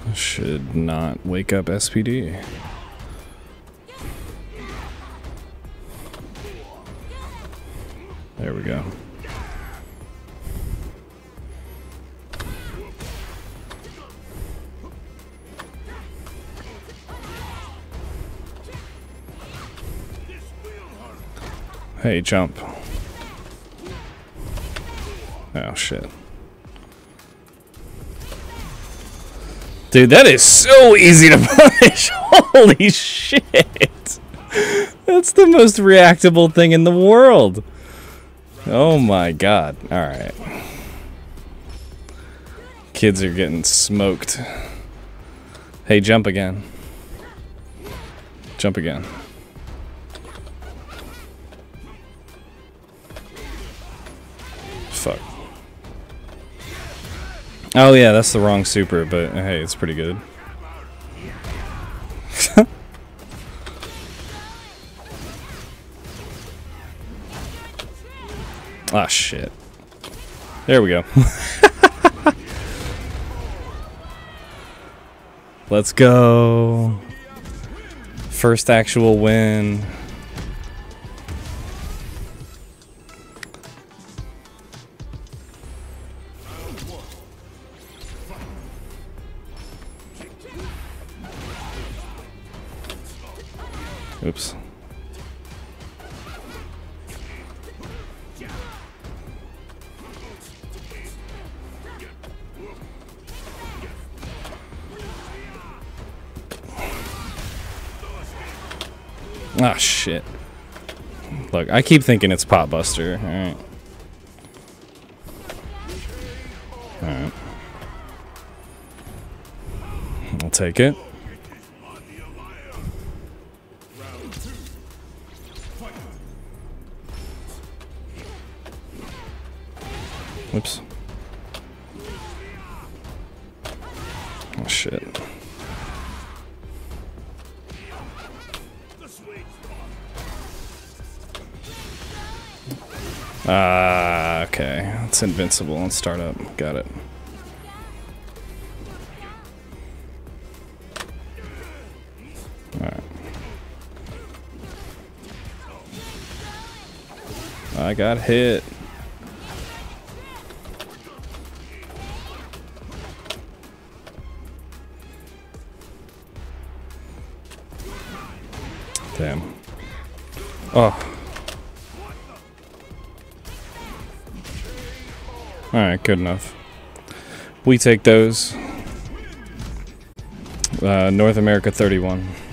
Should not wake up SPD. There we go. Hey, jump. Oh, shit. Dude, that is so easy to punish. Holy shit. That's the most reactable thing in the world. Oh my god. Alright. Kids are getting smoked. Hey, jump again. Jump again. Fuck. Oh yeah, that's the wrong super, but hey, it's pretty good. Ah, shit. There we go. Let's go. First actual win. Oops. Ah, shit. Look, I keep thinking it's Pot Buster. Alright. Alright. I'll take it. Oops. Oh, shit. Ah, okay. It's invincible. Let's start up. Got it. Alright. I got hit. Damn. Oh. Alright, good enough. We take those. North America 31.